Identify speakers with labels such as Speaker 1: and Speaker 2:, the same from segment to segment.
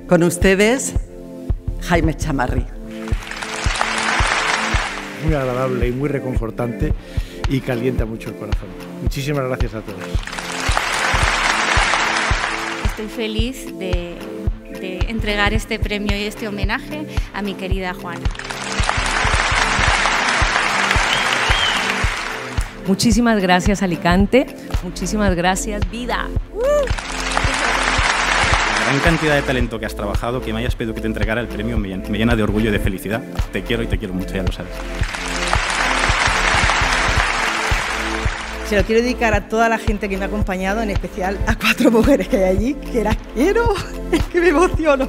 Speaker 1: Con ustedes, Jaime Chávarri.
Speaker 2: Muy agradable y muy reconfortante y calienta mucho el corazón. Muchísimas gracias a todos.
Speaker 3: Estoy feliz de entregar este premio y este homenaje a mi querida Juana.
Speaker 4: Muchísimas gracias, Alicante. Muchísimas gracias, vida.
Speaker 5: La gran cantidad de talento que has trabajado, que me hayas pedido que te entregara el premio, me llena de orgullo y de felicidad. Te quiero y te quiero mucho, ya lo sabes.
Speaker 6: Se lo quiero dedicar a toda la gente que me ha acompañado, en especial a 4 mujeres que hay allí, que las quiero, es que me emociono.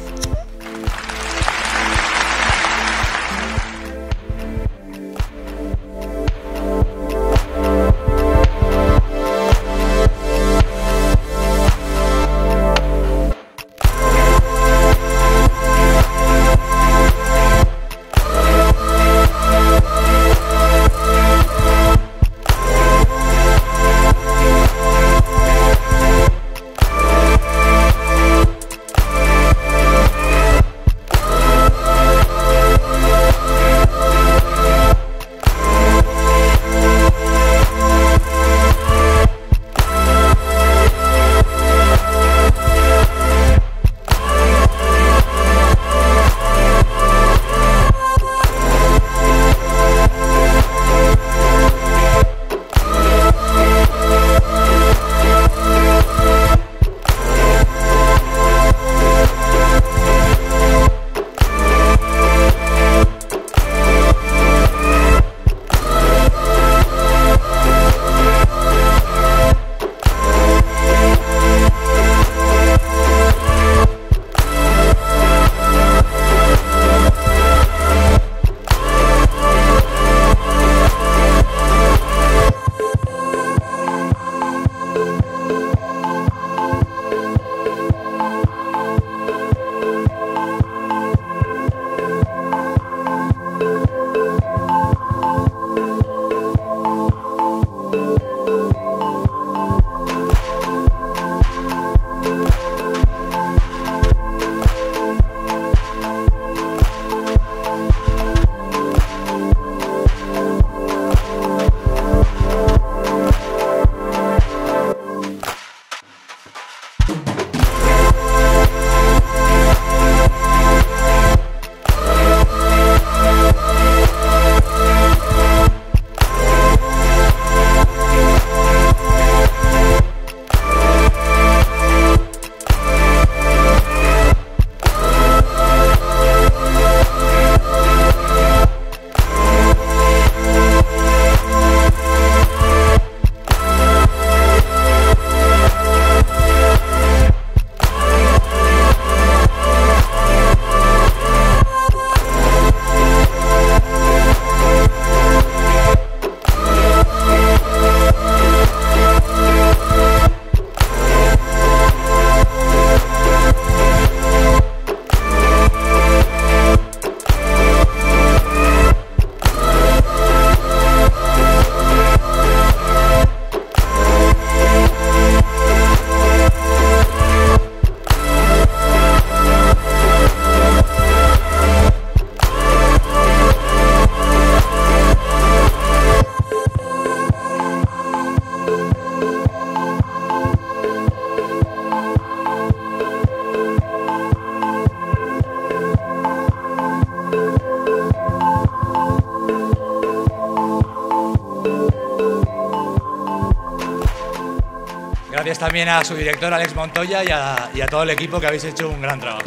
Speaker 7: Gracias también a su director, Alex Montoya, y a todo el equipo, que habéis hecho un gran trabajo.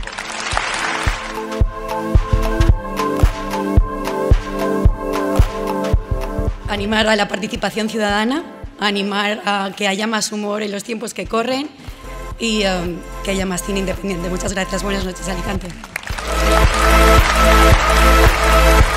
Speaker 8: Animar a la participación ciudadana, animar a que haya más humor en los tiempos que corren y que haya más cine independiente. Muchas gracias. Buenas noches, Alicante.